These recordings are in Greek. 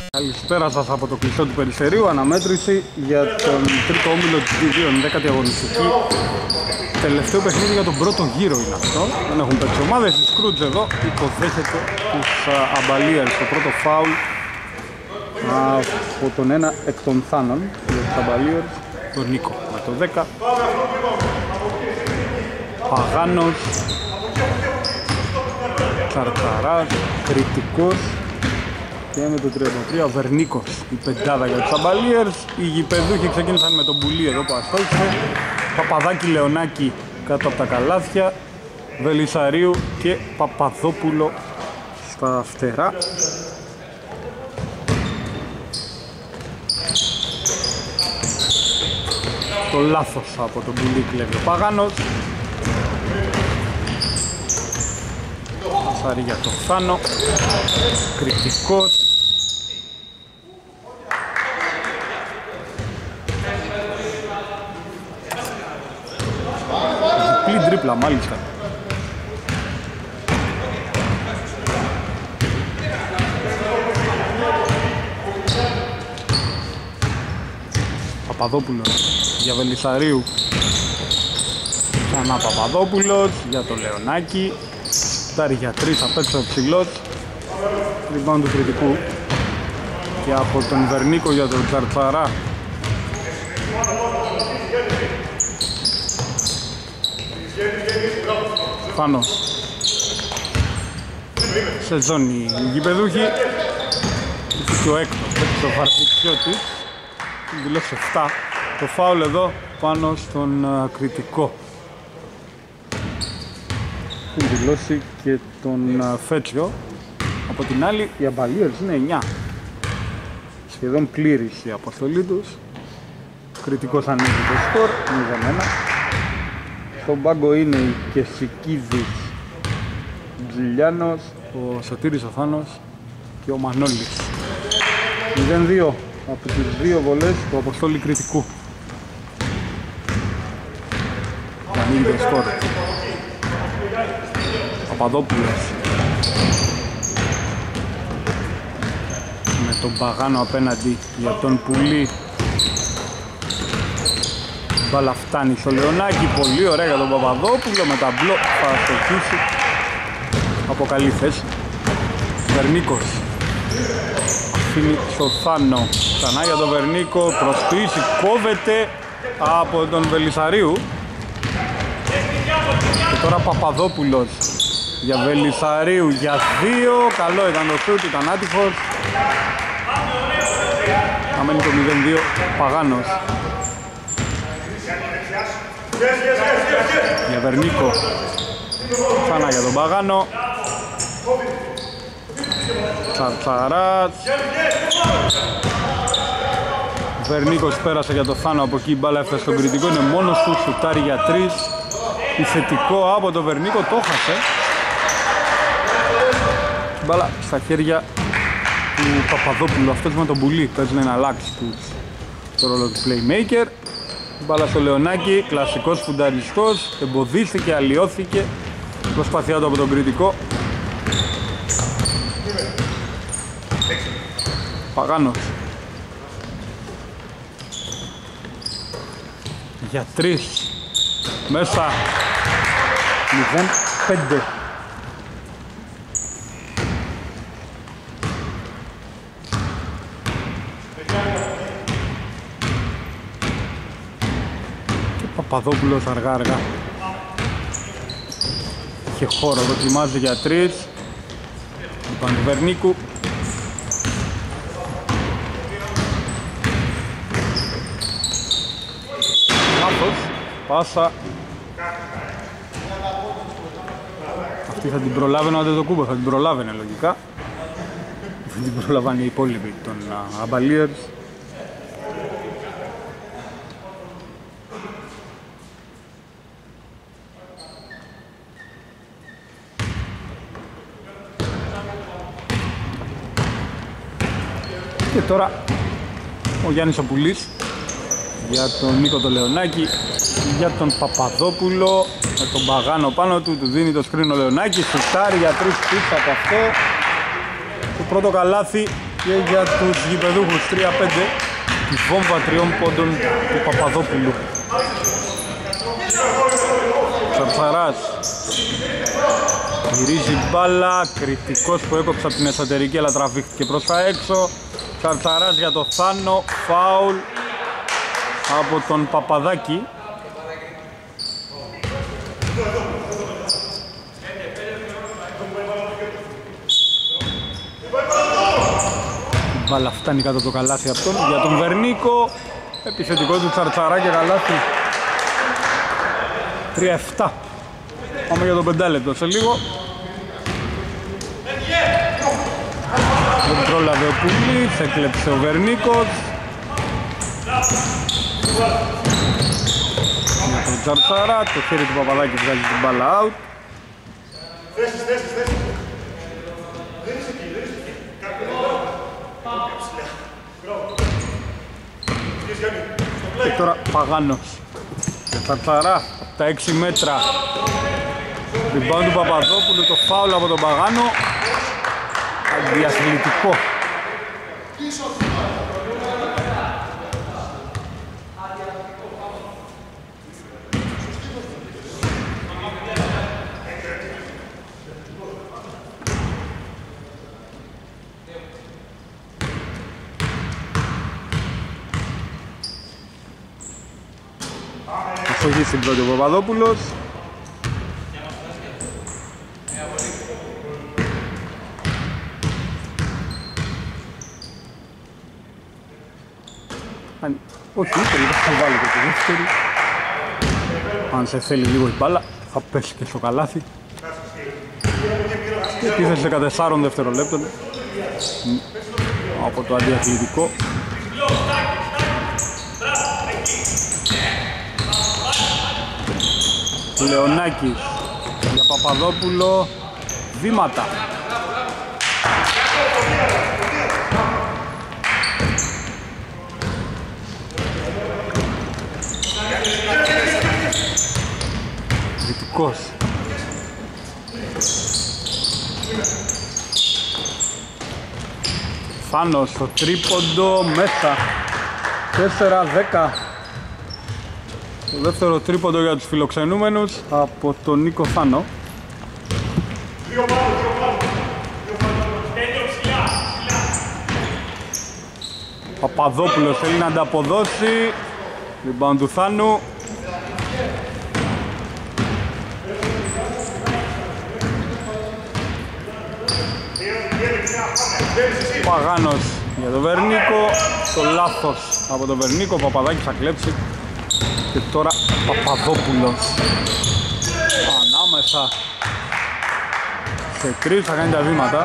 Καλησπέρα σας από το κλειστό του Περιστερίου. Αναμέτρηση για τον τρίτο όμιλο της D2, 10η αγωνιστική. Τελευταίο παιχνίδι για τον πρώτο γύρο είναι αυτό. Δεν έχουν παίξει ομάδες. Η Scrooge εδώ υποδέχεται τους Αμπαλίερς. Το πρώτο φάουλ από τον ένα εκ των θάνων για τους Αμπαλίερς, τον Νίκο με το 10. Παγάνος, Τσαρτσαράς, Κριτικός και με το 33 Βερνίκος η πεντάδα για τους Αμπαλίερς. Οι γηπεδούχοι ξεκίνησαν με τον Πουλί εδώ που αστόχησε, Παπαδάκη Λεωνάκη κάτω από τα καλάθια, Βελισσαρίου και Παπαδόπουλο στα φτερά. Το λάθος από τον Πουλί κλέβει ο Παγάνος. Σάρι για το Θάνο, Κριτικός. Διπλή τρίπλα μάλιστα. Παπαδόπουλος για Βελισσαρίου. Ξανά Παπαδόπουλος για το Λεωνάκη. Στάρι για 3 απ' έξω ψηλός. Rebound του Κριτικού. Και από τον Βερνίκο για τον Τσαρτσαρά. Πάνω. Σε ζώνη γηπεδούχη. Και ο έκτος, το Βαρδιτσιώτης. Δηλώσει 7. Το φάουλ εδώ πάνω στον Κριτικό. Έχουν δηλώσει και τον Φέτσιο. Από την άλλη οι Αμπαλίερς είναι 9. Σχεδόν πλήρης η αποστολή τους. Κριτικός ανοίγει το σκορ 0-1. Στον πάγκο είναι η Κεσικίδης, Τζιλιάνος, ο Σωτήρης ο Θάνος και ο Μανώλης. 0-2 από τις δύο βολές του Αποστόλη Κριτικού. Ανοίγει το σκορ. Παπαδόπουλος με τον Παγάνο απέναντι για τον Πουλί. Μπάλα φτάνει στο Λεωνάκη, πολύ ωραία για τον Παπαδόπουλο, με τα μπλοκ θα αστοχίσει από καλή θέση. Βερνίκος αφήνει στο Θάνο, ξανά για τον Βερνίκο, προσποιήσει, κόβεται από τον Βελισσαρίου. Και τώρα Παπαδόπουλος για Βελισσαρίου για 2, καλό ήταν το σούτ, ήταν άτυχος. Αμένει το 0-2, Παγάνος για Βερνίκο, ξανά για τον Παγάνο. Τσαρτσαράς, Βερνίκος πέρασε για το Θάνο, από εκεί η μπάλα έφτασε στον Κριτικό, είναι μόνος του, σουτάρει για 3. Επιθετικό από τον Βερνίκο, το χάσε. Μπάλα στα χέρια του Παπαδόπουλου, αυτός με τον Πουλί παίζει να αλλάξει το ρόλο του playmaker. Μπάλα στο Λεωνάκη, κλασικός φουνταριστός, εμποδίστηκε, αλλοιώθηκε η προσπάθειά του από τον Κριτικό. Παγάνος για 3 μέσα, 0-5. Και Παπαδόπουλος αργά είχε χώρο, δοκιμάζει για 3. Λοιπόν του Βερνίκου. Λάθος, πάσα. Αυτή θα την προλάβαινε ο Αντετοκούμπο, θα την προλάβαινε λογικά. Δεν την προλάβανε οι υπόλοιποι των Αμπαλίερς. Και τώρα ο Γιάννης ο Πουλής για τον Νίκο το Λεωνάκη, για τον Παπαδόπουλο με τον Παγάνο πάνω του, του δίνει το σκρίνο Λεωνάκη, σουτάρει για 3 πίσω από αυτό. Το πρώτο καλάθι και για τους γηπεδούχους 3-5 τη βόμβα 3 πόντων του Παπαδόπουλου. Τσαρτσαράς γυρίζει μπάλα, κριτικός που έκοψε από την εσωτερική αλλά τραβήχθηκε προς τα έξω. Τσαρτσαράς για το Θάνο, φάουλ από τον Παπαδάκη. Η μπάλα φτάνει κάτω το καλάθι αυτόν για τον Βερνίκο. Επιθετικό του Τσαρτσαρά και καλάθι. 3-7. Πάμε για το 5 λεπτό σε λίγο. Δεν πρόλαβε ο Πουλής, έκλεψε ο Βερνίκος. Για τον Τσαρτσαρά, το χέρι του Παπαδάκη βγάζει την μπάλα out. Και τώρα Παγάνος. Για Τσαρτσαρά, από τα 6 μέτρα. Rebound του Παπαδόπουλου, το φάουλ από τον Παγάνο. Αντιαθλητικό. Αστοχή στην πρώτη ο Παπαδόπουλος. Όχι, τελικά θα βάλει και τη δεύτερη. Αν σε θέλει λίγο η μπάλα, θα πέσει και στο καλάθι. Και επίθεση 14 δευτερολέπτων από το αντιαθλητικό. Λεωνάκης για Παπαδόπουλο, βήματα. Δυτικός. Φάνος στο τρίποντο μέσα. 4-10. Το δεύτερο τρίποντο για τους φιλοξενούμενους από τον Νίκο Θάνο. Παπαδόπουλος θέλει να ανταποδώσει. Rebound του Θάνου. Παγάνος για τον Βερνίκο. Το λάθος από τον Βερνίκο. Ο Παπαδάκης θα κλέψει. Και τώρα Παπαδόπουλος ανάμεσα σε 3 θα κάνει τα βήματα.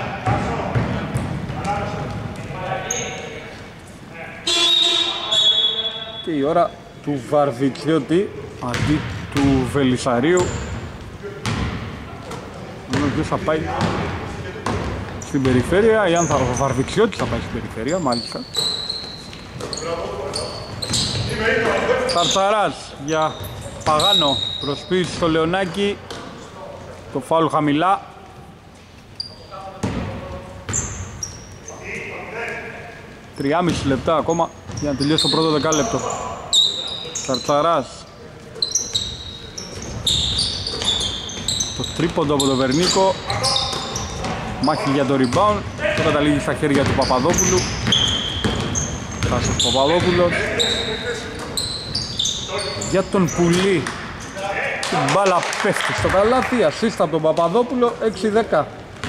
Και η ώρα του Βαρβιτσιώτη αντί του Βελισσαρίου. Ποιος θα πάει στην περιφέρεια ή αν θα ο Βαρβιτσιώτης θα πάει στην περιφέρεια, μάλιστα. Τσαρτσαράς για Παγάνο, προσπίση στο Λεωνάκι, το φάουλ χαμηλά. Τριάμιση λεπτά ακόμα για να τελειώσει το πρώτο δεκάλεπτο. Τσαρτσαράς. Το τρίποντο από τον Βερνίκο. Μάχη για το rebound. Το καταλήγει στα χέρια του Παπαδόπουλου. Τάσος Παπαδόπουλος. Για τον Πουλή. Η μπάλα πέφτει στο καλάθι. Ασίστα από τον Παπαδόπουλο. 6-10.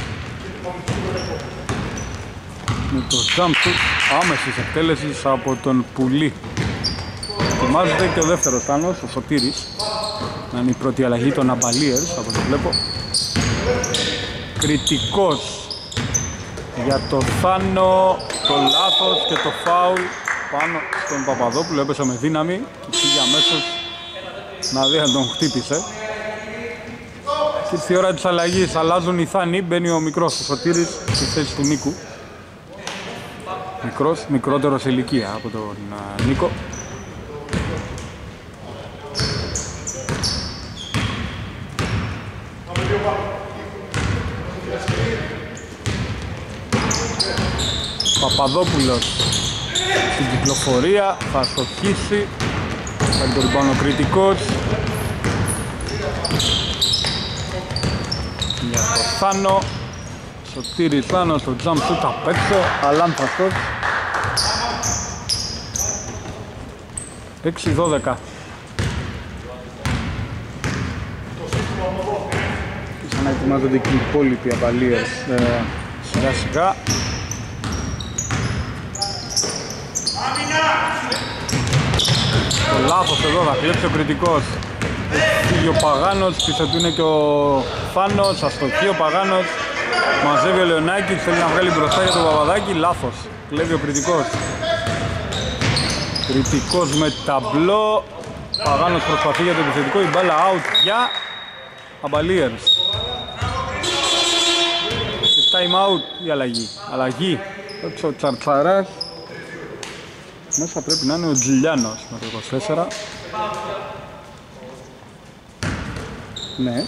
Με το jump shoot άμεσης εκτέλεσης από τον Πουλή. Ετοιμάζεται και ο δεύτερος Θάνος, ο Σωτήρης. Να είναι η πρώτη αλλαγή των Αμπαλίερς, από το βλέπω. Κριτικός για το Θάνο, το λάθος και το φάουλ πάνω στον Παπαδόπουλο. Έπεσε με δύναμη και πήγε αμέσως να δει αν τον χτύπησε. Και ήρθε η ώρα της αλλαγής, αλλάζουν οι Θάνοι, μπαίνει ο μικρός ο Σωτήρης στη θέση του Νίκου. Μικρότερος σε ηλικία από τον Νίκο. Παπαδόπουλος στην κυκλοφορία, θα στοχίσει. Κάνει το rebound ο Κρητικός. Για το Θάνο. Σωτήρη Θάνο στο jump shoot απ' έξω. Αλάνθαστος. 6-12. Και σαν να ετοιμάζονται και οι υπόλοιποι απαλίες σιγά σιγά. Το λάθος εδώ θα κλέψει ο Κρητικός. Φύγει ο Παγάνος, πίσω του είναι και ο Φάνος, αστοχεί ο Παγάνος. Μαζεύει ο Λεωνάκης, θέλει να βγάλει μπροστά για τον Παπαδάκη, λάθος. Κλέβει ο Κρητικός. Κρητικός με ταμπλό. Παγάνος προσπαθεί για το επιθετικό, η μπάλα out για Αμπαλίερς. Και time out η αλλαγή. Αλλαγή. Έτσι ο Τσαρτσαράς. Μέσα πρέπει να είναι ο Τζιλιάνος με το 24. Ναι.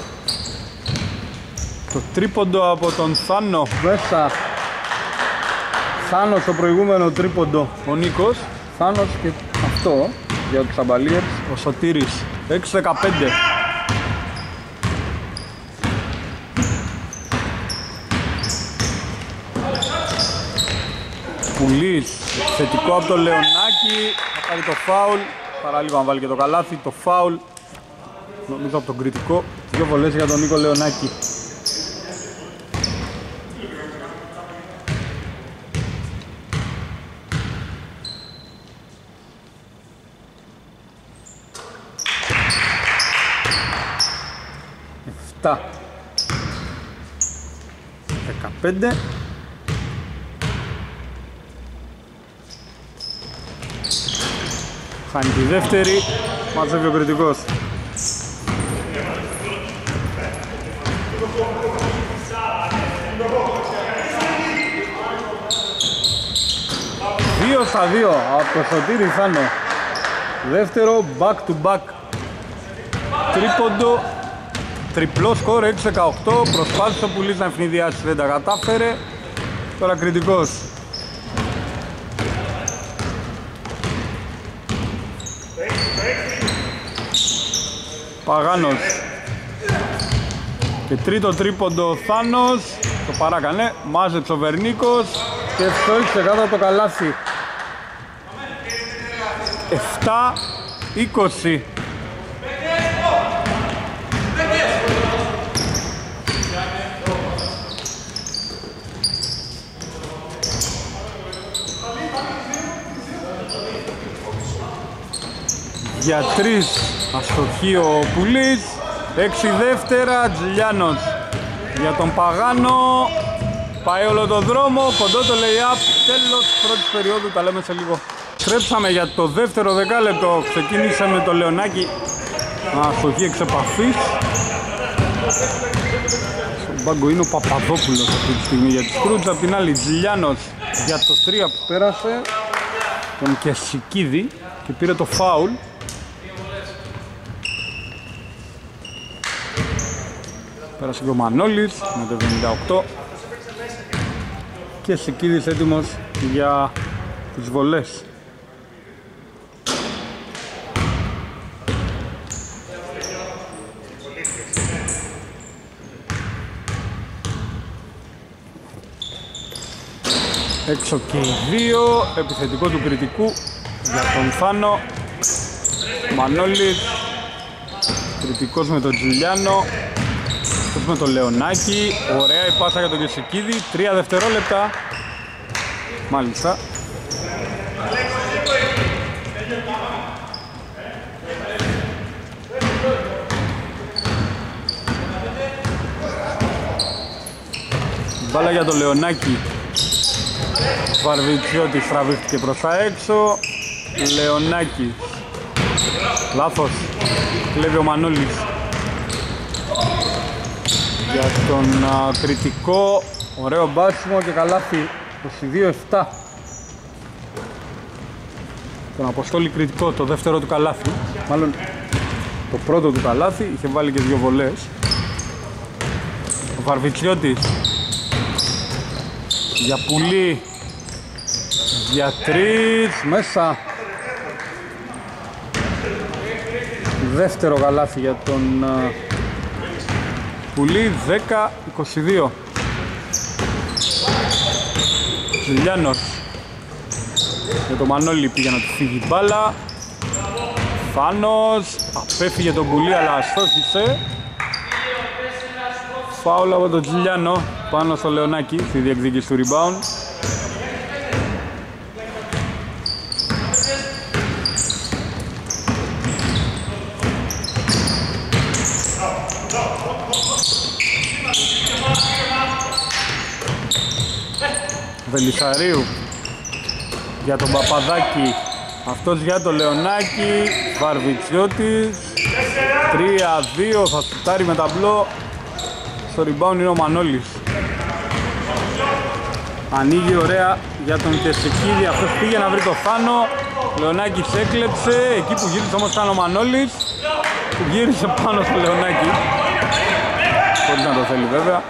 Το τρίποντο από τον Θάνο μέσα. Θάνος το προηγούμενο τρίποντο ο Νίκος. Θάνος και αυτό για τους Αμπαλίερς ο Σωτήρης. 6-15. Πουλής, θετικό από το Λεωνάκη, θα πάρει το φάουλ, παράλογα να βάλει και το καλάθι, το φάουλ, νομίζω από τον Κρητικό, 2 βολές για τον Νίκο Λεωνάκη. Εφτά. 15. Χάνει τη δεύτερη, μαζεύει ο Κρητικός. Δύο στα 2 από το Σωτήρη Θάνο. Δεύτερο back to back. Τρίποντο, τριπλό σκορ 6-18. Προσπάθησε ο Πουλής να ευνηδιάσει, δεν τα κατάφερε. Τώρα Κρητικός. Παγάνος. Και τρίτο τρίποντο ο Θάνος. Το παράκανε. Μάζεψε ο Βερνίκος. Και ευστόχισε κάτω το καλάθι. 7-20. Για 3 αστοχή ο Πουλής. 6 δεύτερα, Τζιλιάνος για τον Παγάνο. Πάει όλο το δρόμο, κοντό το lay-up. Τέλος πρώτης περίοδου, τα λέμε σε λίγο. Στρέψαμε για το δεύτερο δεκάλεπτο. Ξεκίνησε με το Λεωνάκη. Αστοχή εξ επαφής. Στον πάγκο είναι ο Παπαδόπουλος αυτή τη στιγμή για τους Κρούτς. Απ' την άλλη Τζιλιάνος για το 3 που πέρασε. Τον Κεσικίδη και πήρε το φάουλ. Πέρασε και ο Μανώλης με το 78 και Σικίδης έτοιμος για τις βολές. Έξω και οι δύο, επιθετικό του Κρητικού για τον Θάνο. Μανώλης, Κρητικός με τον Τζουλιάνο. Με το Λεωνάκη, ωραία η πάσα για τον Κεσικίδη, 3 δευτερόλεπτα. Μάλιστα. Μπάλα για το Λεωνάκη. Βαρβιτσιώτης τραβήχτηκε προς τα έξω. Λεωνάκη. Λάθος. Κλέβει ο Μανώλης. Για τον Κρητικό, ωραίο μπάσιμο και καλάθι, 22-7. Τον Αποστόλη Κρητικό, το δεύτερο του καλάθι, μάλλον το πρώτο του καλάθι, είχε βάλει και 2 βολές. Ο Βαρβιτσιώτης για Πουλή, Για 3 μέσα. Δεύτερο καλάθι για τον Πουλή, 10-22. Ζηλιάνος για τον Μανώλη πήγε να του φύγει η μπάλα. Φάνος, απέφυγε τον Πουλή αλλά αστόχησε. Φάουλ από τον Τζιλιάνο πάνω στο Λεωνάκη στη διεκδίκηση του rebound. Βελισσαρίου για τον Παπαδάκη, αυτός για τον Λεωνάκη, Βαρβιτσιώτης, 3-2, θα σουτάρει με ταμπλό, στο rebound είναι ο Μανώλης. Ανοίγει ωραία για τον Κεσικίδη, αυτός πήγε να βρει το Φάνο, Λεωνάκης έκλεψε, εκεί που γύρισε όμως ήταν ο Μανώλης, που γύρισε πάνω στο Λεωνάκη, χωρίς να το θέλει βέβαια.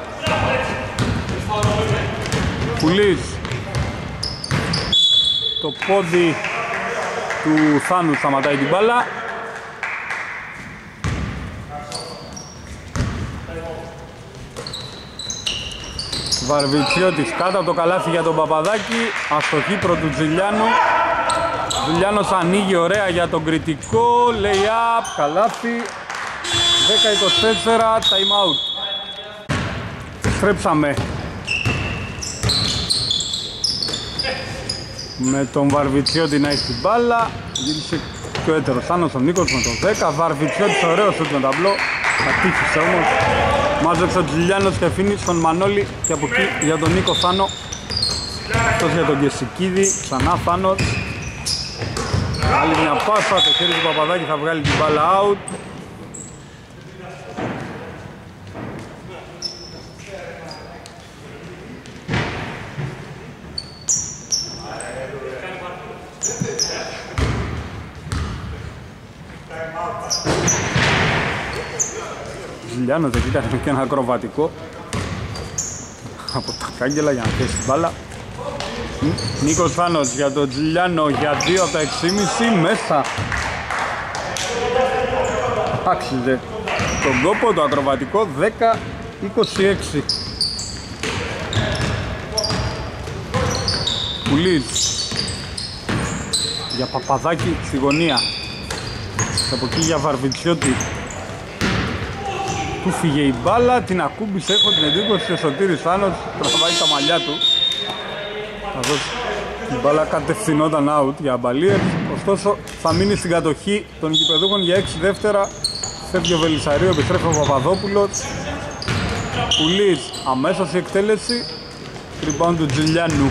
Πουλής, το πόδι του Θάνου σταματάει την μπάλα. Βαρβιτσιώτης κάτω από το καλάθι για τον Παπαδάκη, αστοχή προ του Τζιλιάνου. Τζιλιάνος ανοίγει ωραία για τον κριτικό, lay-up, καλάθι, 10-24, time out. Στρέψαμε με τον Βαρβιτσιώτη να έχει την μπάλα, γύρισε πιο έτερος Θάνος ο Νίκος με τον 10, Βαρβιτσιώτης ωραίο σουτ με ταμπλό, ατύχησε όμως, μάζεψε ο Τζιλιάνος και αφήνει στον Μανώλη και από εκεί για τον Νίκο Θάνο, αυτός για τον Κεσικίδη, ξανά Θάνος, άλλη μια πάσα, το χέρι του Παπαδάκη θα βγάλει την μπάλα out. Ζηλιάνος εκεί κάνει και ένα ακροβατικό από τα κάγκελα για να πιέσει την μπάλα. Νίκος Θάνος για τον Τζιλιάνο για 2 από τα 6,5 μέσα. Άξιζε τον κόπο, το ακροβατικό, 10-26. Πουλής για Παπαδάκη στη γωνία. Από εκεί για Βαρβιτσιώτη. Του φύγε η μπάλα, την ακούμπησε, έχω την εντύπωση σε Σωτήρης Θάνος, τραβάει τα μαλλιά του. Καθώς η μπάλα κατευθυνόταν out για Μπαλίες, ωστόσο θα μείνει στην κατοχή των γηπεδούχων για 6 δεύτερα. Φεύγει ο Βελισσαρίου, επιστρέφει ο Παπαδόπουλος. Πουλής, αμέσως η εκτέλεση, rebound του Τζιλιάνου.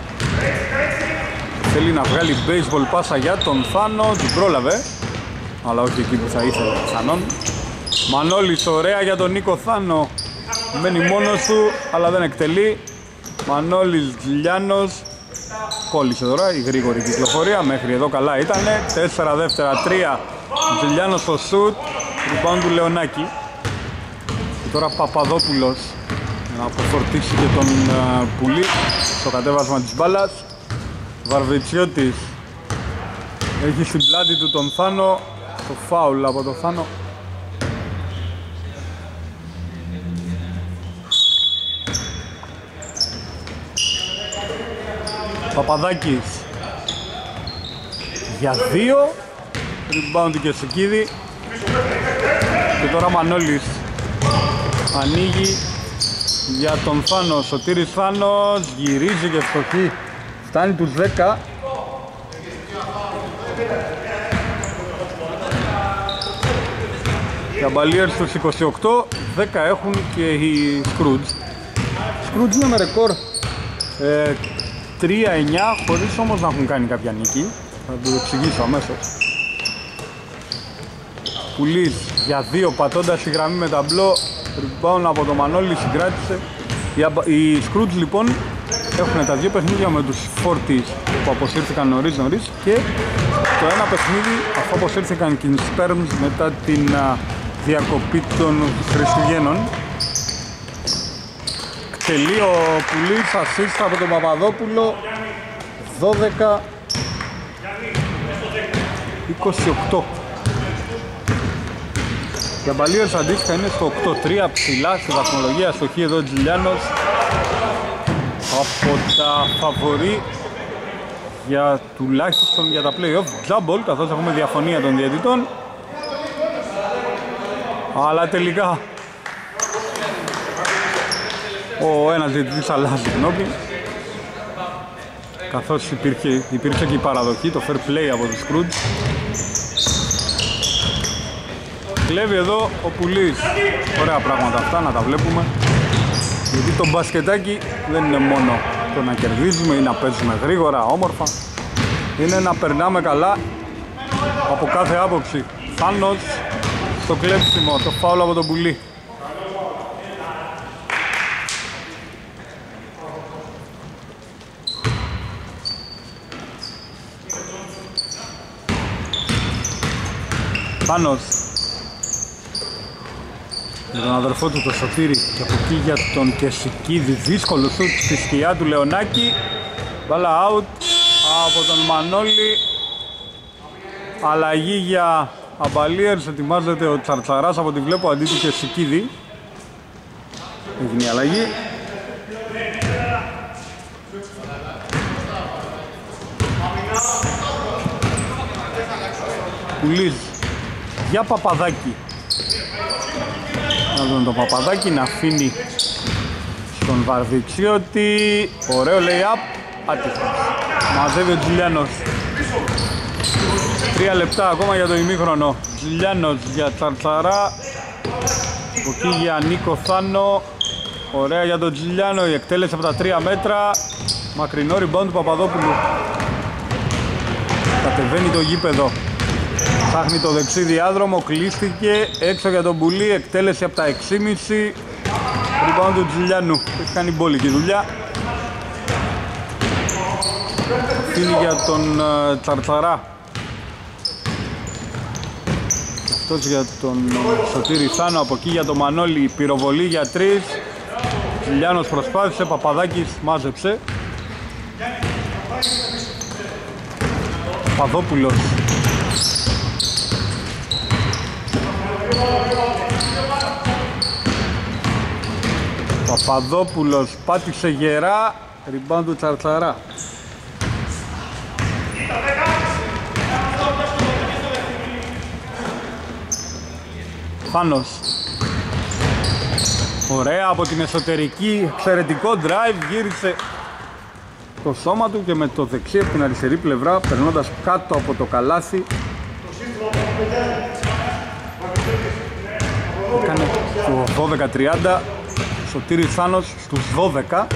Θέλει να βγάλει baseball πάσα για τον Θάνο, την πρόλαβε, αλλά όχι εκεί που θα ήθελε πιθανόν. Μανώλης ωραία για τον Νίκο Θάνο, μένει μόνος του αλλά δεν εκτελεί. Μανώλης, Τζιλιάνος, κόλλησε τώρα η γρήγορη κυκλοφορία, μέχρι εδώ καλά ήτανε. 4 δεύτερα, 3, Τζιλιάνος στο σουτ, rebound του Λεωνάκη. Και τώρα Παπαδόπουλος να αποφορτήσει και τον Πουλή στο κατέβασμα της μπάλας. Βαρβιτσιώτης έχει στην πλάτη του τον Θάνο, το φάουλ από τον Θάνο. Παπαδάκης για 2, rebound του Κεσικίδη. Και τώρα Μανώλης ανοίγει για τον Θάνο, Σωτήρης Θάνος, γυρίζει και φτωχή, φτάνει τους 10. Για Μπαλίερς στους 28, 10 έχουν και οι Σκρούτζ. Σκρούτζ είναι με ρεκόρ 3-9, χωρίς όμως να έχουν κάνει κάποια νίκη. Θα το εξηγήσω αμέσως. Πουλής για 2, πατώντας τη γραμμή με ταμπλό, rebound από το Μανώλη, συγκράτησε. Οι Σκρούτζ λοιπόν έχουν τα 2 παιχνίδια με τους Φόρτις που αποσύρθηκαν νωρίς και το ένα παιχνίδι αφού αποσύρθηκαν και οι Σπέρμς μετά την διακοπή των Χριστουγέννων. Τελεί ο Πουλής, assist από τον Παπαδόπουλο, 12, 28. Για Μπαλίερς αντίστοιχα είναι στο 8-3, ψηλά στη βαθμολογία, αστοχή εδώ Τζιλιάνος από τα φαβορί για τουλάχιστον για τα play-off τζάμπολ, καθώς έχουμε διαφωνία των διαιτητών, αλλά τελικά ο ένας διαιτητής αλλάζει την όπλη, καθώς υπήρξε και η παραδοχή, το fair play από τους Scrooge. Κλέβει εδώ ο Πουλής. Ωραία πράγματα αυτά, να τα βλέπουμε. Γιατί το μπασκετάκι δεν είναι μόνο το να κερδίζουμε ή να παίζουμε γρήγορα, όμορφα. Είναι να περνάμε καλά από κάθε άποψη. Θάνος στο κλέψιμο, το φάουλ από τον Πουλή. Θάνος για τον αδερφό του το Σωτήρη και από εκεί για τον Κεσικίδη, δύσκολο σουτ στη σκιά του Λεωνάκη. Μπάλα out από τον Μανώλη. Αλλαγή για Αμπαλίερς, ετοιμάζεται ο Τσαρτσαράς από ό,τι βλέπω αντί του Κεσικίδη. Έγινε η αλλαγή. Πουλής για Παπαδάκη. Να δούμε τον Παπαδάκη να αφήνει στον Βαρβιτσιώτη. Ωραίο lay-up. Άτυχος. Μαζεύει ο Τζιλιάνος. 3 λεπτά ακόμα για το ημίχρονο. Τζιλιάνος για Τσαρτσαρά. Από εκεί για Νίκο Θάνο. Ωραία για τον Τζιλιάνο. Η εκτέλεση από τα 3 μέτρα. Μακρινό rebound του Παπαδόπουλου. Κατεβαίνει το γήπεδο. Ψάχνει το δεξί διάδρομο, κλείστηκε έξω για τον Πουλή, εκτέλεση από τα 6,5. Rebound του Τζιλιάνου, έχει κάνει μπόλικη δουλειά. Φύγει για τον Τσαρτσαρά. Αυτός για τον Σωτήρη Θάνο, από εκεί για τον Μανώλη, πυροβολή για 3. Τζιλιάνος προσπάθησε, Παπαδάκης μάζεψε. Παπαδόπουλος. Παπαδόπουλος πάτησε γερά, rebound του Τσαρτσαρά. Φάνος. Ωραία από την εσωτερική, εξαιρετικό drive, γύρισε το σώμα του και με το δεξί από την αριστερή πλευρά, περνώντας κάτω από το καλάθι. Έκανε το 12-30, Σωτήρης Θάνος στους 12.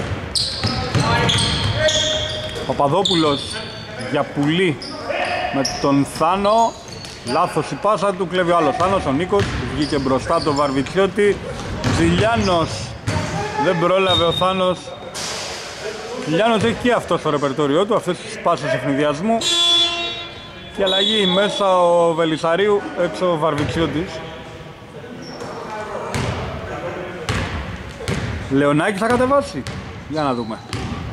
Παπαδόπουλος για Πουλή με τον Θάνο. Λάθος η πάσα του, κλέβει ο άλλος Θάνος, ο Νίκος. Βγήκε μπροστά το Βαρβιτσιώτη. Ζηλιάνος, δεν πρόλαβε ο Θάνος. Ζηλιάνος έχει και αυτό στο ρεπερτόριό του, αυτές τις πάσες ευνηδιασμού. Και αλλαγή μέσα ο Βελισσαρίου, έξω ο Βαρβιτσιώτης. Λεωνάκη θα κατεβάσει. Για να δούμε.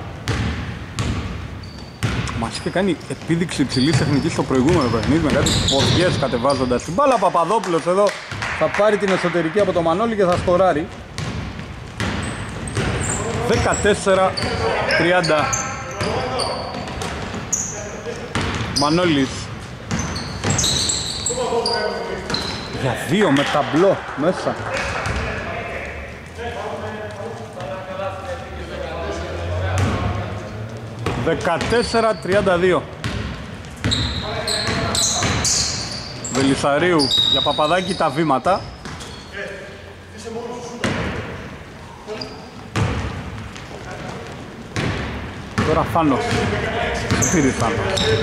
Μας είχε κάνει επίδειξη υψηλής τεχνικής στο προηγούμενο παιχνίδι με κάτι ποδιές κατεβάζοντας την μπάλα. Παπαδόπουλος εδώ θα πάρει την εσωτερική από το Μανώλη και θα σκοράρει. 14-30. Μανώλης. Για 2 με ταμπλό μέσα. (14-32). Βελισσαρίου για Παπαδάκη τα βήματα. Τώρα Φάνος. Σωτήρης Φάνος.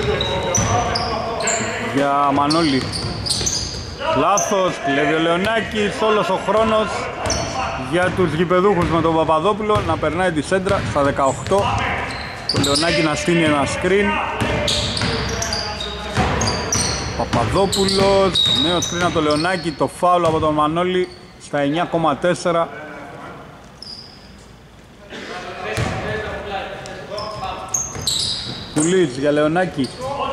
Για Μανώλη. Λάθος, κλέβει ο Λεωνάκης, όλος ο χρόνος για τους γηπεδούχους με τον Παπαδόπουλο να περνάει τη σέντρα στα 18. Το Λεωνάκη να στείνει ένα screen. Παπαδόπουλος, νέο screen από το Λεωνάκη, το φάουλ από τον Μανώλη στα 9,4. Κουλίτς για Λεωνάκη.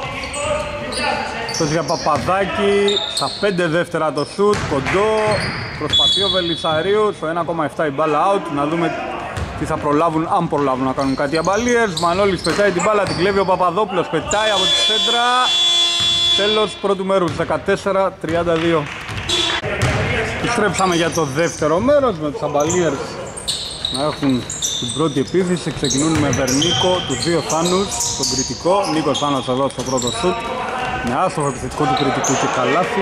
Αυτός για Παπαδάκη. Στα 5 δεύτερα το σουτ. Κοντό. Προσπαθεί ο Βελισσαρίου. Στο 1,7 η μπάλα out. Να δούμε τι θα προλάβουν, αν προλάβουν να κάνουν κάτι οι αμπαλίες. Μανώλης πετάει την μπάλα, την κλέβει ο Παπαδόπουλος. Πετάει από τη σέντρα. Τέλος πρώτου μέρους, 14-32. Επιστρέψαμε για το δεύτερο μέρος με τους αμπαλίες να έχουν την πρώτη επίθεση. Ξεκινούν με Βερνίκο, τους δύο Θάνους, τον Κρητικό. Νίκος Θάνος εδώ στο πρώτο σουτ. Με άστοχο επιθετικό του Κρητικού και καλάθι.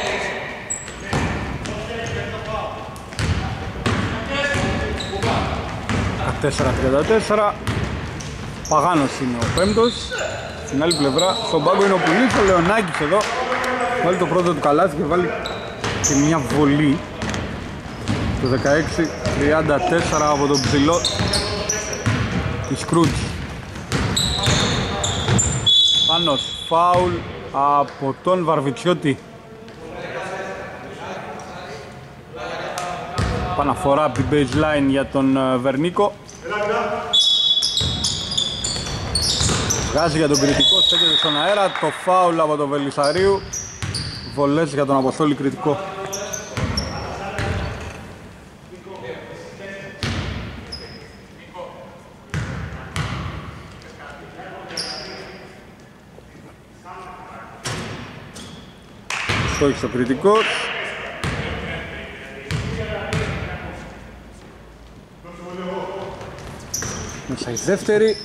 ...4-34. Παγάνος είναι ο πέμπτος. Στην άλλη πλευρά, στον πάγκο είναι ο Πουλής, ο Λεωνάκης εδώ. Βάλει το πρώτο του καλάθι και βάλει και μια βολή. Το 16-34 από τον ψηλό της Κρούτς. Πάνος, φάουλ από τον Βαρβιτσιώτη. Παναφορά από την baseline για τον Βερνίκο. Βγάζει για τον Κρητικό, στέκεται στον αέρα. Το φάουλ από τον Βελισσαρίου. Βολές για τον Αποστόλη Κρητικό. Στόχισε ο Κρητικός. Μέσα η δεύτερη.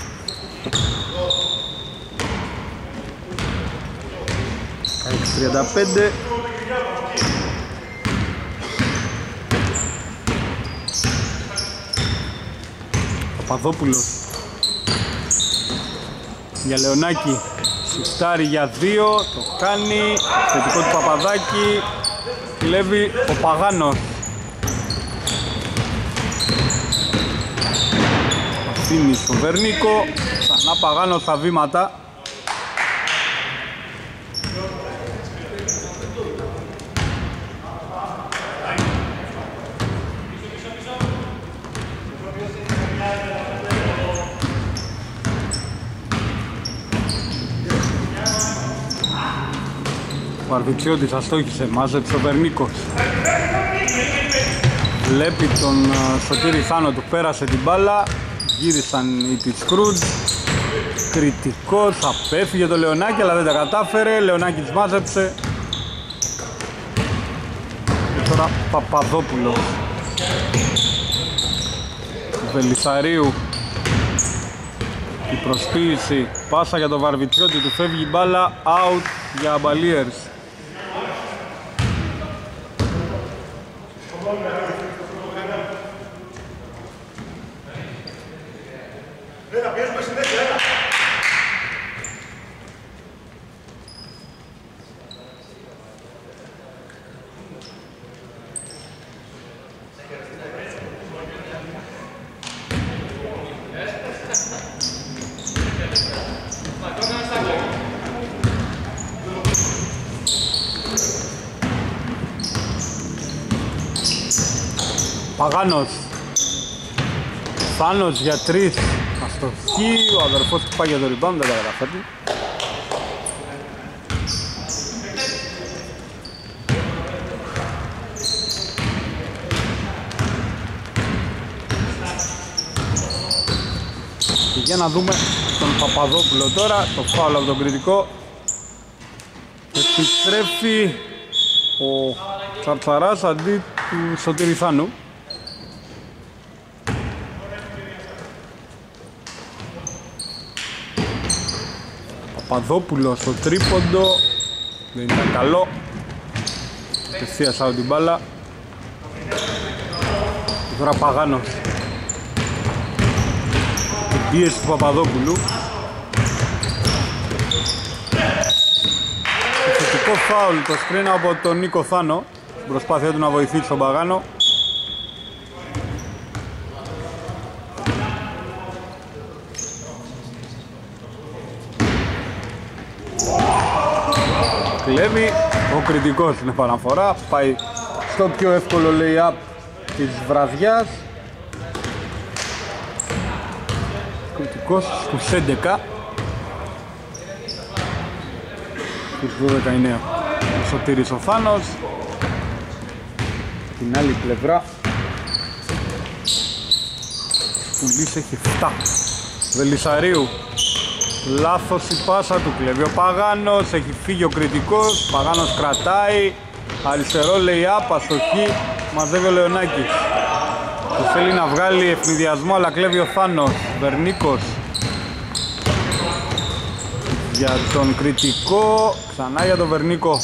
...35. Παπαδόπουλος για Λεωνάκη. Σουτάρει για 2. Το κάνει. Θετικό του Παπαδάκη. Κλέβει ο Παγάνος. Αφήνει στο Βερνίκο. Ξανά Παγάνος στα βήματα. Ο Αρβιτσιώτης αστόχησε, μάζεψε ο Βερνίκος. Βλέπει τον Σωτήρη Θάνο, του πέρασε την μπάλα. Γύρισαν οι της Κρούτς. Κρητικός, απέφυγε το Λεωνάκη αλλά δεν τα κατάφερε. Λεωνάκης μάζεψε. Και τώρα Παπαδόπουλος. Βελισσαρίου. Η προσποίηση, πάσα για τον Βαρβιτσιώτη, του φεύγει η μπάλα, out για αμπαλίερς. Παγάνος. Θάνος για 3. Αστοχή. Ο αδερφός του πάει για το rebound, δεν τα καταφέρει. Και για να δούμε τον Παπαδόπουλο τώρα. Το φάουλ από τον Κρητικό. Επιστρέφει ο Τσαρτσαράς αντί του Σωτήρη Θάνου. Παπαδόπουλος στο τρίποντο. Δεν ήταν καλό. Ευθείας out την μπάλα. Και τώρα Παγάνος. Την πίεση του Παπαδόπουλου. Θετικό φάουλ, το σκριν από τον Νίκο Θάνο. Στην προσπάθεια του να βοηθήσει τον Παγάνο. Κλέβει, ο Κρητικός στην επαναφορά, πάει στο πιο εύκολο lay-up της βραδιάς. Κρητικός στους 11. Στους 12 είναι ο Σωτήρης ο Θάνος. Την άλλη πλευρά Πουλής έχει 7. Βελισσαρίου, λάθος η πάσα του, κλέβει ο Παγάνος, έχει φύγει ο κριτικός, Παγάνος κρατάει, αριστερό λέει αστοχή, μαζεύει ο Λεωνάκης. Του θέλει να βγάλει ευνηδιασμό αλλά κλέβει ο Θάνος. Βερνίκος για τον κριτικό, ξανά για τον Βερνίκο.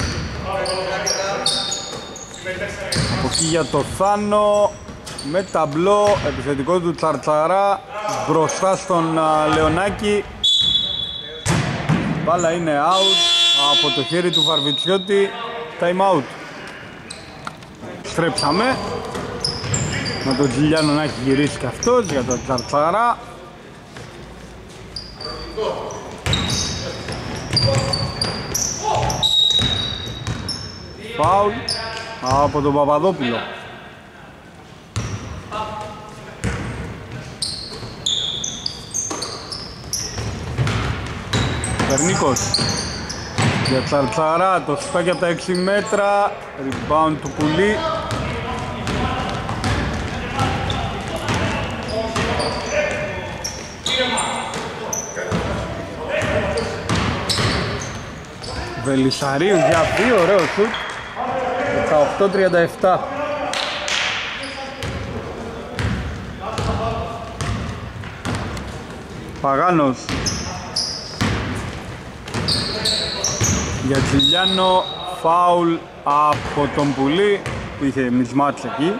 Από εκεί για το Θάνο, με ταμπλό, επιθετικό του Τσαρτσαρά, μπροστά στον Λεωνάκη. Μπάλα είναι out από το χέρι του Βαρβιτσιώτη, time out. Στρέψαμε, με τον Τζιλιάνο να έχει γυρίσει και αυτός για τον Τσαρτσαρά. Φάουλ από τον Παπαδόπουλο. Βερνίκος για Τσαρτσαρά, το σουτάκι από τα 6 μέτρα, rebound του Πουλή. Βελισσαρίου για 2, ωραίο σουτ, 18-37. Παγάνος για Τζιλιάνο, φάουλ από τον Πουλή που είχε μισμάτς εκεί.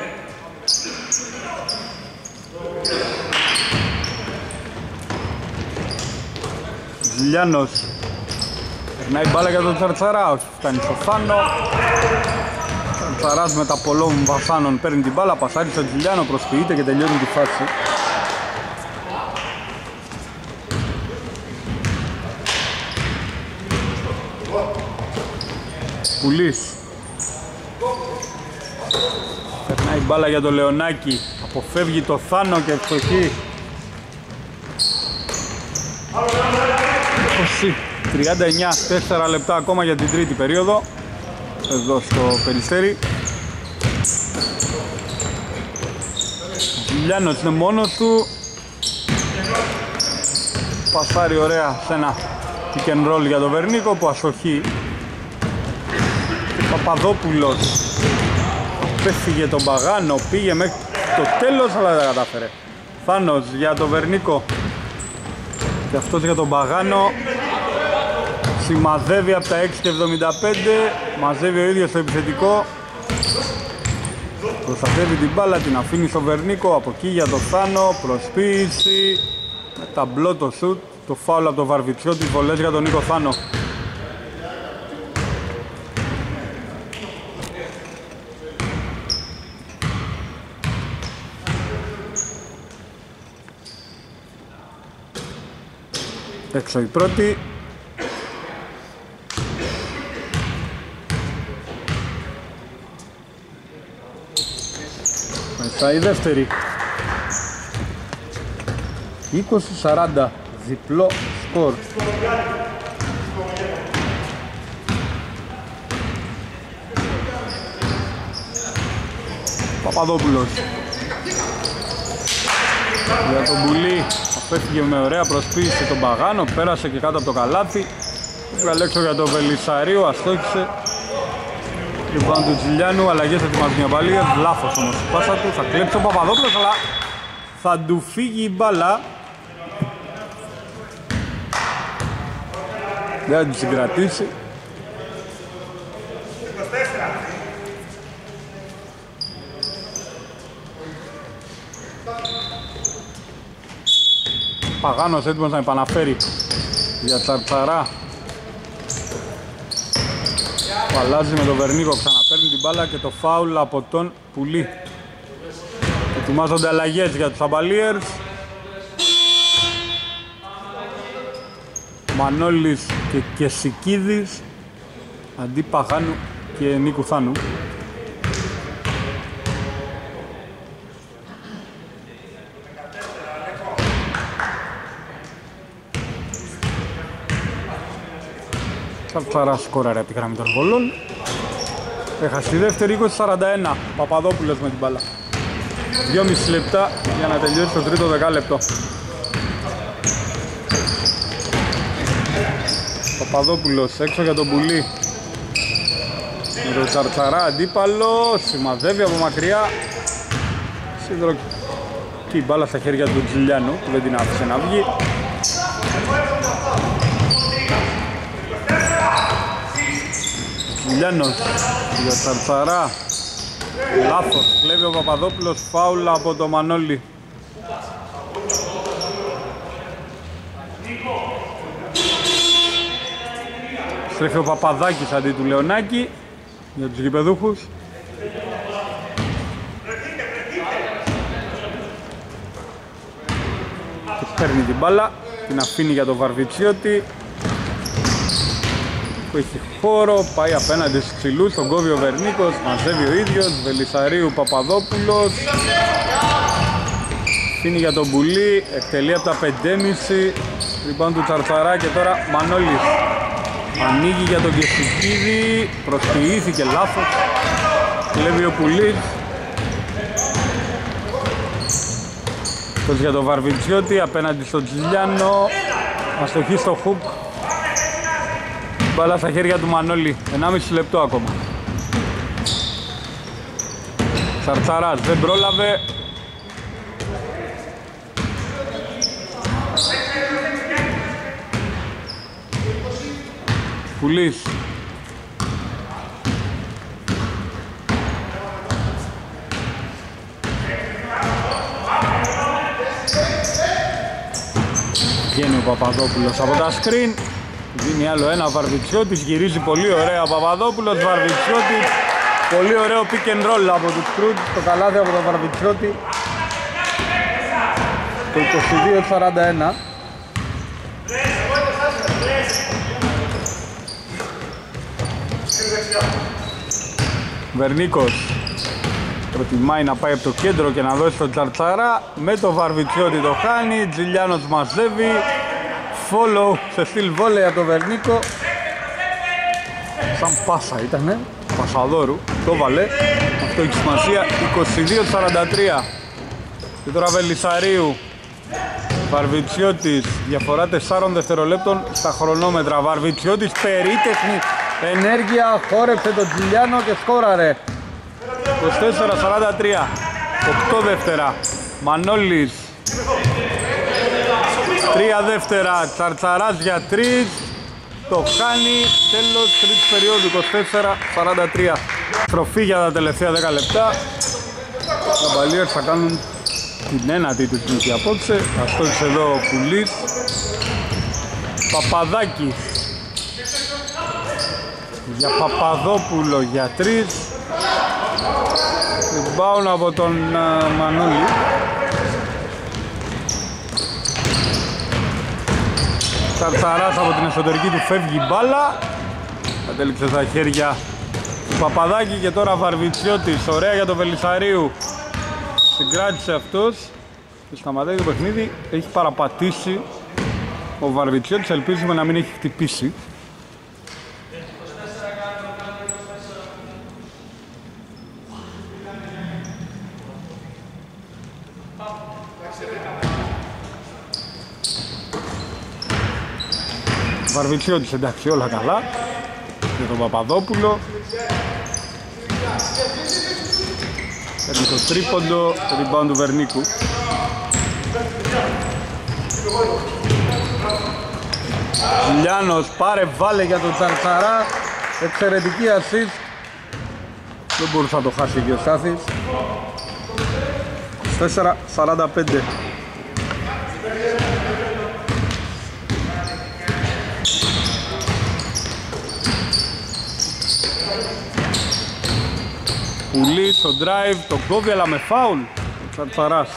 Τζιλιάνος περνάει μπάλα για τον Τσαρτσαρά, όχι φτάνει στο Θάνο. Τσαρτσαράς με τα πολλών βασάνων παίρνει την μπάλα, πασάρει στον Τζιλιάνο, προσποιείται και τελειώνει τη φάση. Πουλής περνάει μπάλα για τον Λεωνάκη, αποφεύγει το Θάνο και ευστοχή. 39, 4 λεπτά ακόμα για την τρίτη περίοδο εδώ στο Περιστέρι. Τζιλιάνος είναι μόνος του, πασάρει ωραία σε ένα pick and roll για τον Βερνίκο που αστοχεί. Παπαδόπουλος πέφυγε τον Παγάνο, πήγε μέχρι το τέλος αλλά δεν κατάφερε. Θάνος για τον Βερνίκο και αυτός για τον Παγάνο. Σημαδεύει από τα 6.75, μαζεύει ο ίδιος το επιθετικό. Προστατεύει την μπάλα, την αφήνει στο Βερνίκο, από εκεί για τον Θάνο, προσποίηση. Με ταμπλό το σουτ, το φάουλ από τον Βαρβιτσιώτη, βολές για τον Νίκο Θάνο. Έξω η πρώτη. Μέσα η δεύτερη. 20-40, διπλό σκορ. Παπαδόπουλος για τον Πουλή, απέφυγε με ωραία προσποίηση τον Παγάνο, πέρασε και κάτω από το καλάθι. Βγάλε έξω για τον Βελισσαρίου, αστόχησε. Λοιπόν του Τζιλιάνου, αλλαγές ετοιμάζουν για παλίες, λάθος όμως η πάσα του, θα κλέψει ο Παπαδόπουλος αλλά θα του φύγει η μπάλα. Δεν θα την συγκρατήσει. Παγάνος έτοιμος να επαναφέρει για Τσαρτσαρά. Αλλάζει με τον Βερνίκο, ξαναπαίρνει την μπάλα και το φάουλ από τον Πουλή. Ετοιμάζονται αλλαγές για τους Αμπαλίερς. Μανώλης και Κεσικίδης αντί Παγάνου και Νίκου Θάνου. Τσαρτσαράς σκόραρε από τη γραμμή των βολών. Έχασε τη δεύτερη, 20-41. Παπαδόπουλος με την μπάλα. 2,5 λεπτά για να τελειώσει το τρίτο δεκάλεπτο. Παπαδόπουλος έξω για τον Πουλή. Με τον Τσαρτσαρά αντίπαλο, σημαδεύει από μακριά. Και η μπάλα στα χέρια του Τζιλιάνου που δεν την άφησε να βγει. Τζιλιάνος για Τσαρτσαρά. Λάθος, κλέβει ο Παπαδόπουλος, φάουλα από το Μανώλη. Στρέφει ο Παπαδάκης αντί του Λεωνάκη για τους γηπεδούχους. Και παίρνει την μπάλα, την αφήνει για τον Βαρβιτσιώτη που έχει χώρο, πάει απέναντι στους ψηλούς, τον κόβει ο Βερνίκος, μαζεύει ο ίδιος, Βελισσαρίου Παπαδόπουλος, αφήνει για τον Πουλή, εκτελεί από τα 5,5, λοιπόν του Τσαρτσαρά και τώρα Μανώλης. Ανοίγει για τον Κεσικίδη, προσποιήθηκε λάθος, κλέβει ο Πουλής. Αυτός για τον Βαρβιτσιώτη, απέναντι στον Τζιλιάνο, αστοχή στο χουκ. Μπάλα στα χέρια του Μανώλη, 1,5 λεπτό ακόμα. Τσαρτσαράς δεν πρόλαβε. Πουλής. Βγαίνει ο Παπαδόπουλος από τα σκριν. Δίνει άλλο ένα, Βαρβιτσιώτης, γυρίζει πολύ ωραία ο Παπαδόπουλος, Βαρβιτσιώτης. Πολύ ωραίο pick and roll από τους Κρούτ, το καλάθι από τον Βαρβιτσιώτη. Το 22-41. Βερνίκος προτιμάει να πάει από το κέντρο και να δώσει τον Τσαρτσαρά. Με το Βαρβιτσιώτη το χάνει, Τζιλιάνος μαζεύει. Follow σε στυλ βόλεϊ από τον Βερνίκο. Σαν πάσα ήτανε, πασαδόρου, το βάλε. Αυτό έχει σημασία, 22-43. Και τώρα Βελισσαρίου, Βαρβιτσιώτης, διαφορά 4 δευτερολέπτων στα χρονόμετρα. Βαρβιτσιώτης, περίτεχνη ενέργεια, χόρεψε τον Τζιλιάνο και σκόραρε. 24-43, 8 δεύτερα, Μανώλης. 3 δεύτερα, Τσαρτσαράς για 3, το χάνει, τέλος τρίτης περίοδου, 24-43. Στροφή για τα τελευταία 10 λεπτά. Τα Μπαλίερς θα κάνουν την ένατη του νίκη απόψε. Αστόχησε εδώ ο Πουλής. Παπαδάκης για Παπαδόπουλο για 3. Rebound από τον Μανώλη. Τσαρτσαράς από την εσωτερική του φεύγει μπάλα. Κατέληξε στα χέρια του Παπαδάκη και τώρα Βαρβιτσιώτης. Ωραία για τον Βελισσαρίου. Συγκράτησε αυτός και σταματάει το παιχνίδι. Έχει παραπατήσει ο Βαρβιτσιώτης. Ελπίζουμε να μην έχει χτυπήσει. Βαρβιτσιώτης, εντάξει, όλα καλά. Για τον Παπαδόπουλο. Παίρνει το τρίποντο, το rebound του Βερνίκου. Τζιλιάνος, πάρε βάλε για τον Τσαρτσαρά. Εξαιρετική assist. Δεν μπορούσε να το χάσει και ο Σάθης. 4-45. Πουλή στο drive, το κόβει αλλά με φάουλ. Τσαρτσαράς.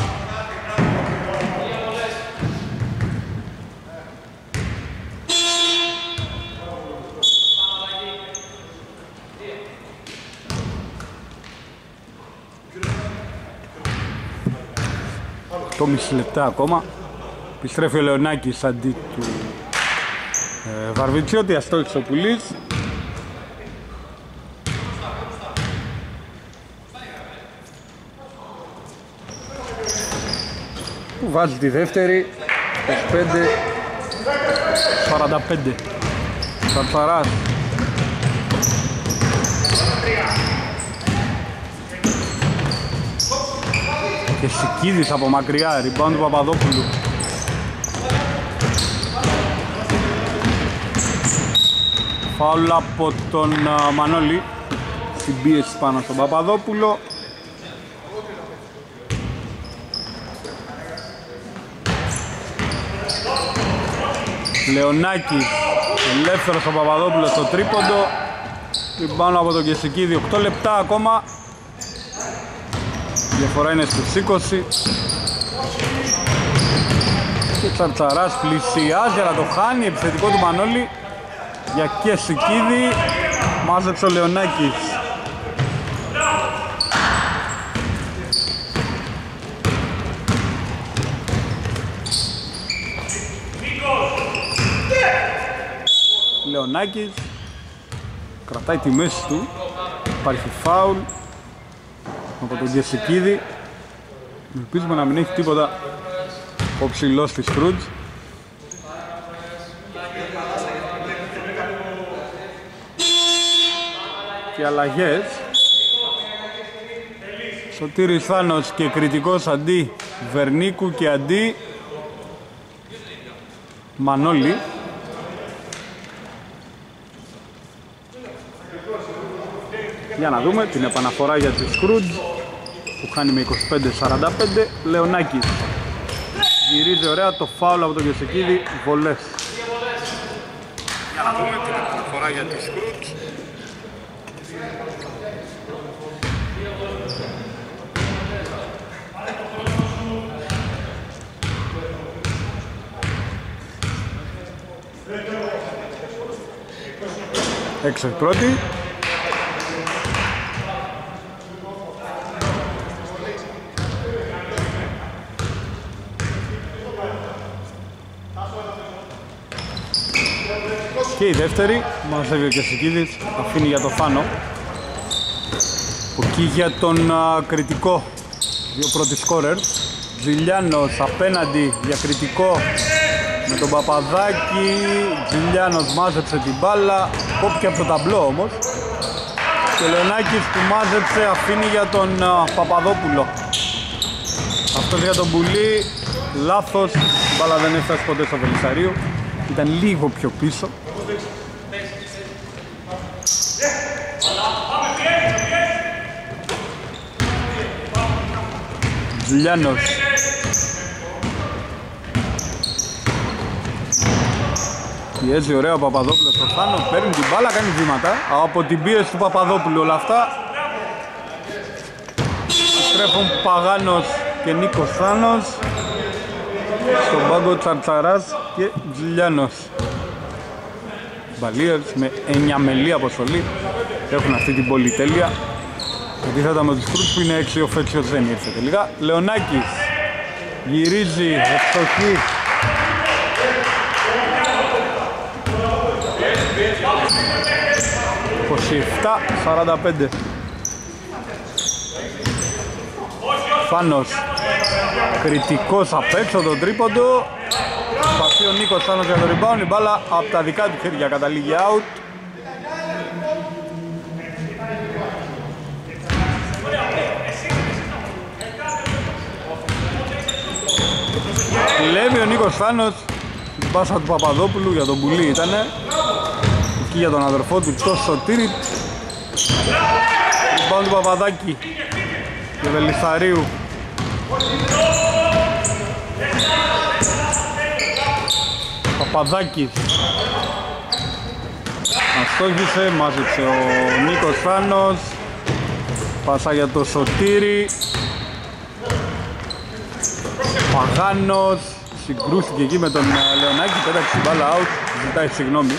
Το μισή λεπτά ακόμα. Επιστρέφει ο Λεωνάκης αντί του Βαρβιτσιώτη αστόχησε ο Πουλής. Που βάζει τη δεύτερη, 25-45. Τσαρτσαράς. Και Σικίδης από μακριά, rebound του Παπαδόπουλου. Φάουλ από τον Μανώλη. Στην πίεση πάνω στον Παπαδόπουλο. Λεωνάκης, ελεύθερος ο Παπαδόπουλος στο τρίποντο. Πάνω από τον Κεσικίδη, 8 λεπτά ακόμα. Η διαφορά είναι στους 20. Και Τσαρτσαράς πλησιάζει αλλά το χάνει, επιθετικό του Μανώλη. Για Κεσικίδη, μάζεψε ο Λεωνάκης. Λεωνάκης κρατάει τη μέση του, υπάρχει φάουλ από τον Κεσικίδη. Ελπίζουμε να μην έχει τίποτα ο ψηλός της Κρούτζ. Και αλλαγές. Σωτήρης Θάνος και κριτικός αντί Βερνίκου και αντί Μανώλη. Για να δούμε την επαναφορά για τη Σκρούτζ που χάνει με 25-45. Λεωνάκης γυρίζει ωραία, το φάουλ από τον Κεσικίδη, βολές. Για να δούμε την επαναφορά για τη Σκρούτζ. Έξω η πρώτη. Και η δεύτερη, μαζεύει ο Κεσικίδης, αφήνει για το Φάνο. Εκεί για τον κριτικό, δύο πρώτοι σκόρερ. Τζιλιάνος απέναντι για κριτικό με τον Παπαδάκη. Τζιλιάνος μάζεψε την μπάλα, κόπηκε από το ταμπλό όμως. Και Λεωνάκης που μάζεψε αφήνει για τον Παπαδόπουλο. Αυτός για τον Πουλή, λάθος, η μπάλα δεν έφτασε ποτέ στο Βελισσαρίου. Ήταν λίγο πιο πίσω. Τζιλιάνος. Πιέζει ωραία ο Παπαδόπουλος στο Θάνο, παίρνει την μπάλα, κάνει βήματα από την πίεση του Παπαδόπουλου όλα αυτά. Στρέφουν Παγάνος και Νίκος Θάνος. Στον πάγκο Τσαρτσαράς και Τζιλιάνος. Μπαλίερς με εννιαμελή αποστολή έχουν αυτή την πολυτέλεια. Αντίθετα με τους Κρούτς που είναι έξι, ο Φέτσιος δεν ήρθε τελικά. Λεωνάκης γυρίζει ευστοχή. ...27-45. Φάνος κριτικός απ' έξω το τρίποντο. Σπαθεί ο Νίκος Φάνος για το rebound. Η μπάλα από τα δικά του χέρια καταλήγει out. Κλέβει ο Νίκος Φάνος την πάσα του Παπαδόπουλου, για τον Πουλή ήτανε. Εκεί για τον αδερφό του το Σωτήρη. Rebound του Παπαδάκη και Βελισσαρίου. Παπαδάκης αστόχησε, μάζεψε ο Νίκος Φάνος. Πάσα για το Σωτήρη. Παγάνος συγκρούστηκε εκεί με τον Λεωνάκη, πέταξε την μπάλα out, ζητάει συγγνώμη.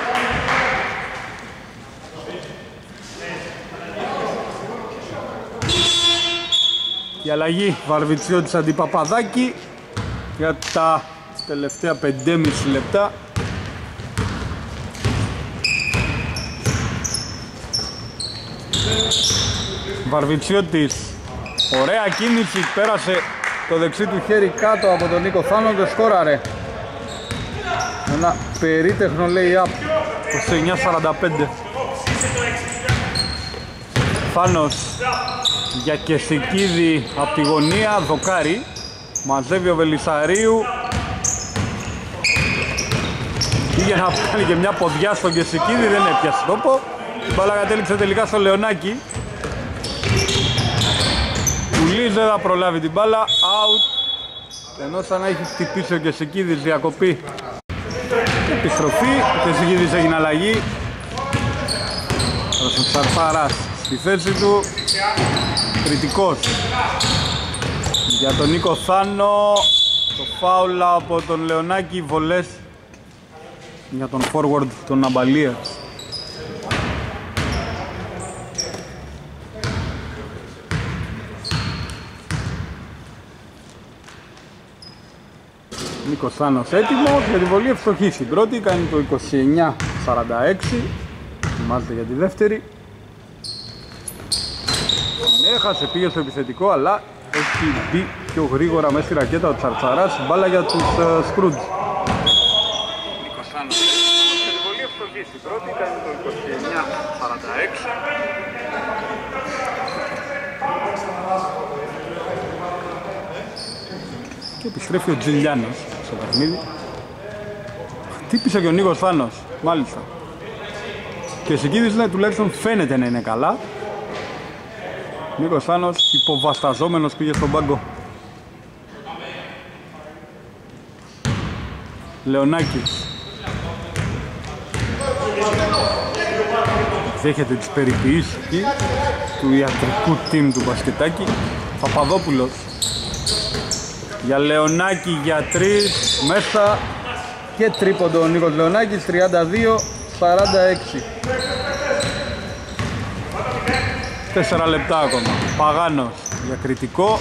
Η αλλαγή Βαρβιτσιώτης αντί Παπαδάκη για τα τελευταία 5,5 λεπτά. Βαρβιτσιώτης, ωραία κίνηση, πέρασε το δεξί του χέρι κάτω από τον Νίκο Θάνο και σκόραρε. Ένα περίτεχνο lay-up, 29-45. Θάνος για Κεσικίδη από τη γωνία, δοκάρι. Μαζεύει ο Βελισσαρίου. Πήγε να κάνει και μια ποδιά στον Κεσικίδη, δεν έπιασε τόπο. Η μπάλα κατέληξε τελικά στο Λεωνάκι. Πουλής δεν θα προλάβει την μπάλα, out. Ενώ σαν να έχει χτυπήσει ο Κεσικίδης, διακοπή. Επιστροφή, ο Κεσικίδης έγινε αλλαγή. Ο Τσαρφαράς στη θέση του, κριτικός. Για τον Νίκο Θάνο, το φάουλ από τον Λεωνάκη, βολές για τον forward τον Αμπαλίας. Νίκος Θάνος έτοιμος για τη βολή, ευστοχή στην πρώτη, κάνει το 29-46, ετοιμάζεται για τη δεύτερη. Έχασε, πήγε στο επιθετικό, αλλά έχει μπει πιο γρήγορα μέσα στη ρακέτα ο Τσαρτσαράς, μπάλα για τους Σκρούτζ. Νίκος Θάνος για τη βολή, ευστοχή στην πρώτη, κάνει το 29-46. Και επιστρέφει ο Τζιλιάνος στο παιχνίδι. Χτύπησε και ο Νίκος Θάνος, μάλιστα. Και ο Σικίδης τουλάχιστον φαίνεται να είναι καλά. Ο Νίκος Θάνος υποβασταζόμενος πήγε στον πάγκο. Λεωνάκης. Δέχεται τις περιποιήσεις εκεί του ιατρικού team του μπασκετάκι. Παπαδόπουλος. Για Λεωνάκη για 3, μέσα και τρίποντο ο Νίκος Λεωνάκης, 32-46. 4 λεπτά ακόμα. Παγάνος για κριτικό.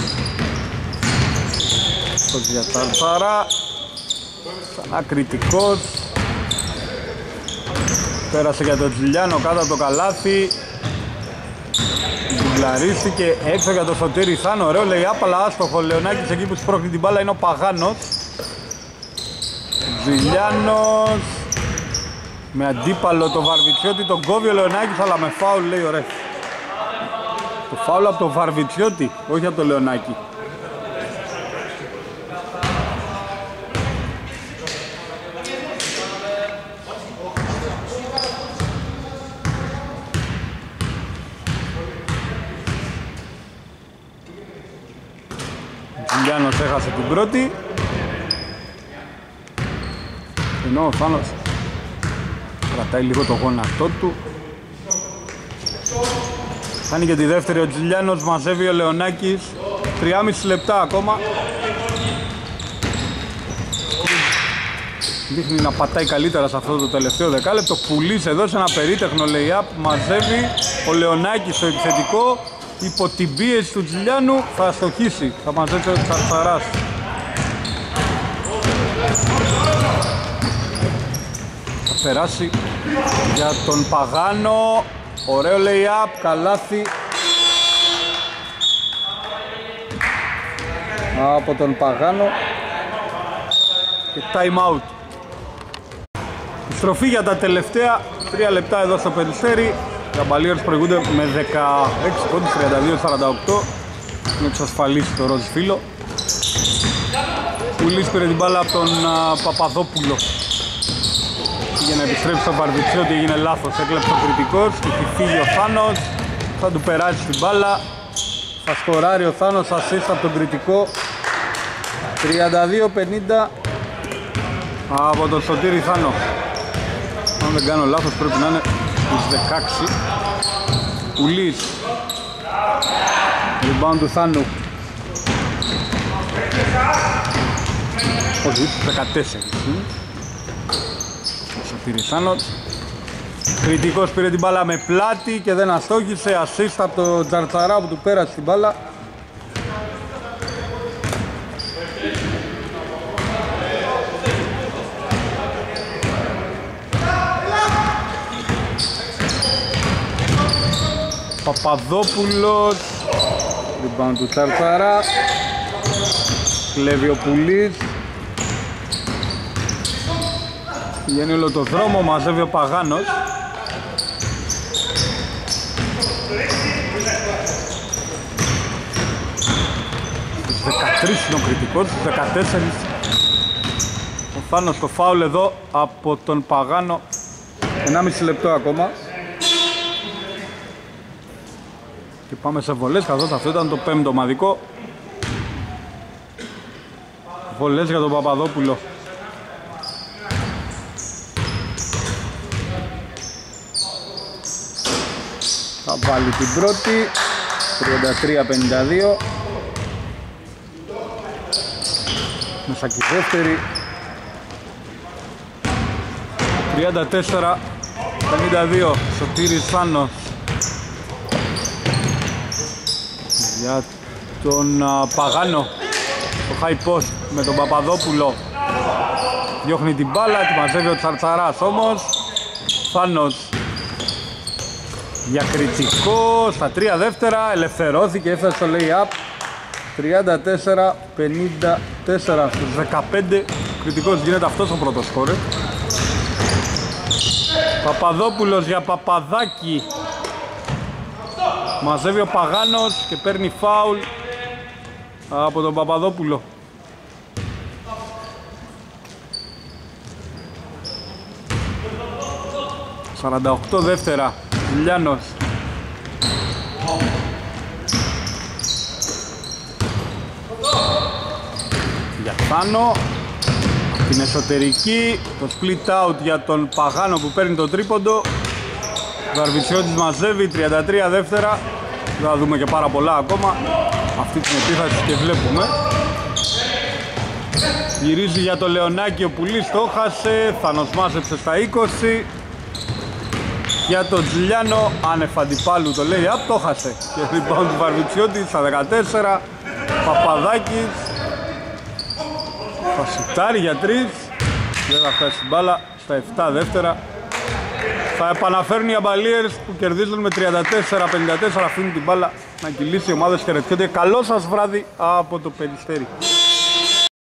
Αυτός για Τσαρτσαρά. Ξανά κριτικός. Πέρασε για τον Τζιλιάνο κάτω από το καλάθι. Μπλαρίστηκε έξω για το Σωτήρι Θάνο, ωραίο λέει άπαλα άστοχο. Λεωνάκης εκεί που σπρώχνει την μπάλα είναι ο Παγάνος. Τζιλιάνος με αντίπαλο το Βαρβιτσιώτη, τον κόβει ο Λεωνάκης αλλά με φάουλ λέει ωραία. Το φάουλ από το Βαρβιτσιώτη, όχι από το Λεωνάκη. Τζιλιάνος έχασε την πρώτη, ενώ ο Θάνος κρατάει λίγο το γόνατό του. Κάνει και τη δεύτερη ο Τζιλιάνος, μαζεύει ο Λεωνάκης, 3,5 λεπτά ακόμα. Δείχνει να πατάει καλύτερα σε αυτό το τελευταίο δεκάλεπτο. Πουλής εδώ σε ένα περίτεχνο lay-up, μαζεύει ο Λεωνάκης στο επιθετικό. Υπό την πίεση του Τζιλιάνου θα στοχίσει, θα μαζέψει ο Τσαρτσαράς. Θα περάσει για τον Παγάνο, ωραίο lay-up, καλάθι από τον Παγάνο και time out. Στροφή για τα τελευταία 3 λεπτά εδώ στο Περιστέρι. Οι Αμπαλίερς προηγούνται με 16 πόντους, 32-48. Είναι εξασφαλίσει το ροζ φύλλο. Πουλής πήρε την μπάλα από τον Παπαδόπουλο. Για να επιστρέψει στο Βαρβιτσιώτη έγινε λάθος, έκλεψε ο κριτικός και έχει φύγει ο Θάνος. Θα του περάσει την μπάλα. Θα σκοράρει ο Θάνος, assist από τον κριτικό. 32-50 από τον Σωτήρη Θάνο. Αν δεν κάνω λάθος πρέπει να είναι τους 16. Πουλής. Rebound του Θάνου. Όχι, τους 14. Ο Σωτήρης Θάνος. Κριτικός πήρε την μπάλα με πλάτη και δεν αστόχησε. Assist από τον Τσαρτσαρά που του πέρασε την μπάλα. Παπαδόπουλος, rebound του Τσαρτσαρά, κλέβει ο Πουλής, πηγαίνει όλο το δρόμο, μαζεύει ο Παγάνος. Στους 13 είναι ο κριτικός, στους 14 ο Θάνος το φάουλ εδώ από τον Παγάνο. 1,5 λεπτό ακόμα. Και πάμε σε βολές, καθώς αυτό ήταν το 5ο ομαδικό. Βολές για τον Παπαδόπουλο. Θα βάλει την πρώτη, 33-52. Μέσα και η δεύτερη, 34-52. Σωτήρης Θάνος για τον Παγάνο, το high post με τον Παπαδόπουλο. Διώχνει την μπάλα, τη μαζεύει ο Τσαρτσαράς όμως. Θάνος διακριτικό στα 3 δεύτερα, ελευθερώθηκε, έφτασε στο lay-up. 34-54 στους 15, κριτικός γίνεται αυτός ο πρώτος σκόρερ. Παπαδόπουλος για Παπαδάκη. Μαζεύει ο Παγάνος και παίρνει φάουλ από τον Παπαδόπουλο. «48 δεύτερα, Λιάνος. Για Θάνο, την εσωτερική, το split out για τον Παγάνο που παίρνει το τρίποντο. Βαρβιτσιώτης μαζεύει, 33 δεύτερα. Θα δούμε και πάρα πολλά ακόμα αυτή την επίθεση και βλέπουμε. Γυρίζει για το Λεωνάκη, ο Πουλής το χάσε. Θάνος μάζεψε στα 20. Για τον Τζιλιάνο, άνευ αντιπάλου το λέει up, το χάσε. Και rebound του Βαρβιτσιώτη στα 14. Παπαδάκης θα σουτάρει για 3. Δεν θα φτάσει την μπάλα στα 7 δεύτερα. Θα επαναφέρουν οι Αμπαλίερς που κερδίζουν με 34-54. Αφήνουν την μπάλα να κυλήσει, οι ομάδες χαιρετιούνται. Καλό σας βράδυ από το Περιστέρι.